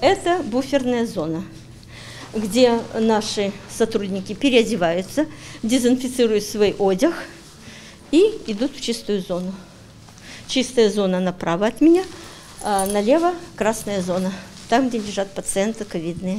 Это буферная зона, где наши сотрудники переодеваются, дезинфицируют свой одяг и идут в чистую зону. Чистая зона направо от меня, а налево красная зона, там, где лежат пациенты ковидные.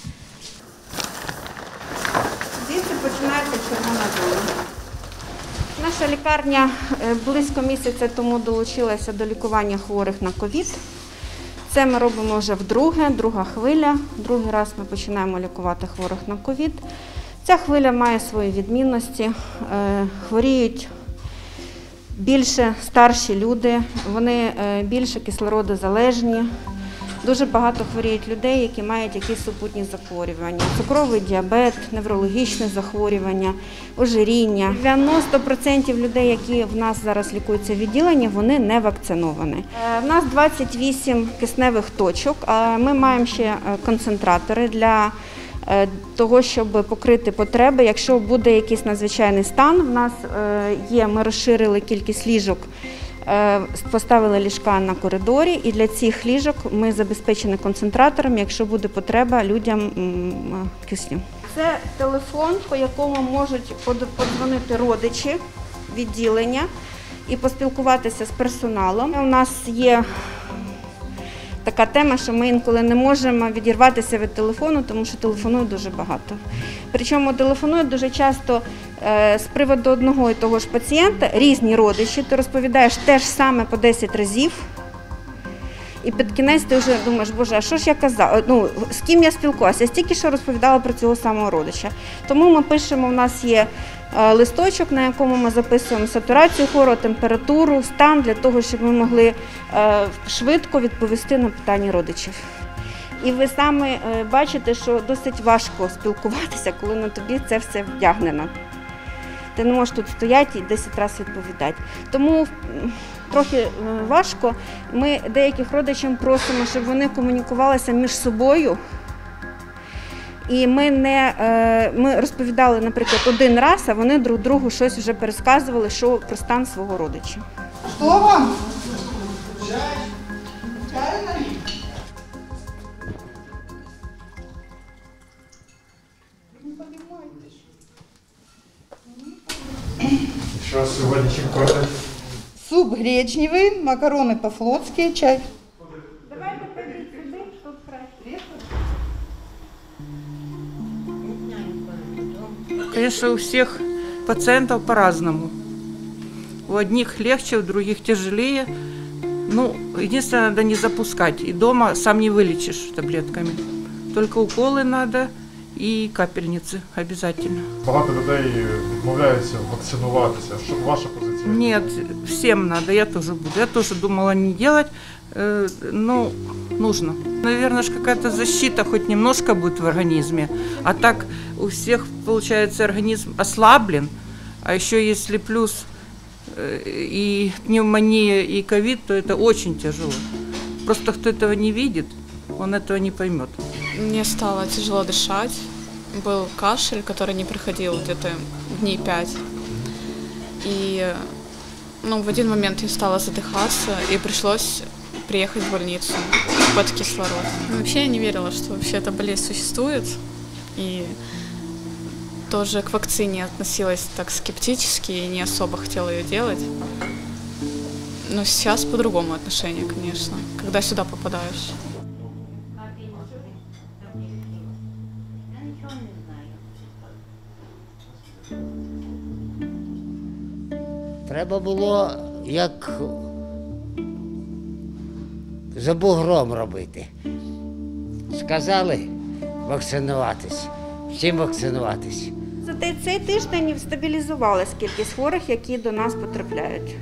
Звідси починається червона зона. Наша лікарня близько місяця тому долучилася до лікування хворих на ковід. Це ми робимо вже вдруге, друга хвиля. Другий раз ми починаємо лікувати хворих на ковід. Ця хвиля має свої відмінності. Хворіють більше старші люди, вони більше кислородозалежні. Дуже багато хворіють людей, які мають якісь супутні захворювання. Цукровий діабет, неврологічне захворювання, ожиріння. 90% людей, які в нас зараз лікуються в відділенні, вони не вакциновані. У нас 28 кисневих точок, а ми маємо ще концентратори для того, щоб покрити потреби. Якщо буде якийсь надзвичайний стан, в нас є, ми розширили кисневих ліжок, поставили ліжка на коридорі, і для цих ліжок ми забезпечені концентратором, якщо буде потреба людям кисню. Це телефон, по якому можуть подзвонити родичі відділення і поспілкуватися з персоналом. У нас є така тема, що ми інколи не можемо відірватися від телефону, тому що телефонують дуже багато. Причому телефонують дуже часто з приводу одного і того ж пацієнта, різні родичі, ти розповідаєш те ж саме по 10 разів, і під кінець ти вже думаєш, боже, а що ж я казала, з ким я спілкувалася, я стільки що розповідала про цього самого родича. Тому ми пишемо, у нас є листочок, на якому ми записуємо сатурацію хворого, температуру, стан, для того, щоб ми могли швидко відповісти на питання родичів. І ви самі бачите, що досить важко спілкуватися, коли на тобі це все вдягнено. Ти не можеш тут стояти і 10 разів відповідати. Тому трохи важко. Ми деяких родичів просимо, щоб вони комунікувалися між собою. І ми розповідали, наприклад, один раз, а вони друг другу щось вже пересказували, що про стан свого родича. Що вам? Чай? Чай налить? Що сьогодні чим кормите? Суп гречневый, макароны по-флотски, чай. Давайте пойдіть сюди, тут краще. Конечно, у всех пациентов по-разному. У одних легче, у других тяжелее. Ну, единственное, надо не запускать. И дома сам не вылечишь таблетками. Только уколы надо и капельницы обязательно. Багато людей відмовляються вакцинуватися. Що ваша позиція? Нет, всем надо, я тоже буду. Я тоже думала не делать, но нужно. Наверное, какая-то защита хоть немножко будет в организме. А так у всех, получается, организм ослаблен. А еще если плюс и пневмония, и ковид, то это очень тяжело. Просто кто этого не видит, он этого не поймет. Мне стало тяжело дышать. Был кашель, который не проходил где-то дней 5. И в один момент я стала задыхаться, и пришлось приехать в больницу под кислород. Вообще я не верила, что вообще эта болезнь существует. И тоже к вакцине относилась так скептически и не особо хотела ее делать. Но сейчас по-другому отношение, конечно, когда сюда попадаешь. Треба було, як за бугром робити. Сказали вакцинуватись, всім вакцинуватись. За цей тиждень стабілізувалась кількість хворих, які до нас потрапляють.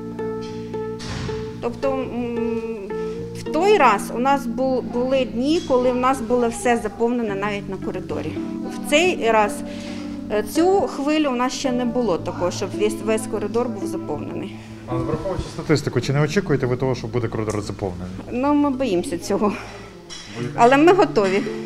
Тобто в той раз у нас були дні, коли в нас було все заповнене навіть на коридорі. В цей раз, цю хвилю у нас ще не було такого, щоб весь коридор був заповнений. А враховуючи статистику, чи не очікуєте ви того, що буде коридор заповнений? Ми боїмося цього, але ми готові.